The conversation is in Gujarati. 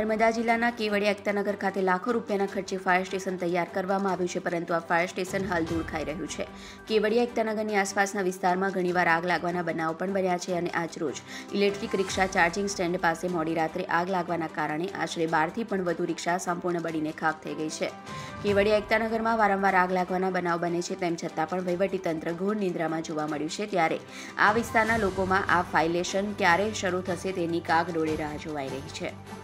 નર્મદા જિલ્લાના કેવડિયા એકતાનગર ખાતે લાખો રૂપિયાના ખર્ચે ફાયર સ્ટેશન તૈયાર કરવામાં આવ્યું છે, પરંતુ આ ફાયર સ્ટેશન હાલ ધૂળ ખાઈ રહ્યું છે. કેવડિયા એકતાનગરની આસપાસના વિસ્તારમાં ઘણીવાર આગ લાગવાના બનાવો પણ બન્યા છે અને આજરોજ ઇલેક્ટ્રિક રિક્ષા ચાર્જિંગ સ્ટેન્ડ પાસે મોડી રાત્રે આગ લાગવાના કારણે આશરે 12થી પણ વધુ રિક્ષા સંપૂર્ણ બળીને ખાખ થઈ ગઈ છે. કેવડિયા એકતાનગરમાં વારંવાર આગ લાગવાના બનાવ બને છે, તેમ છતાં પણ વહીવટીતંત્ર ઘોર નિંદ્રામાં જોવા મળ્યું છે. ત્યારે આ વિસ્તારના લોકોમાં આ ફાઇલેશન ક્યારે શરૂ થશે તેની કાગડોળે રાહ જોવાઈ રહી છે.